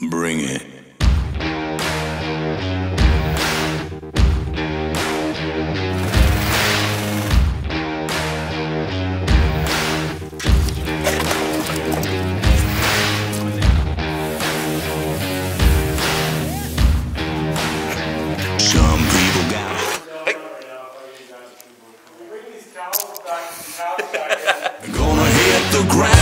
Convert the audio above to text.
Bring it. Some people got gonna hit the ground.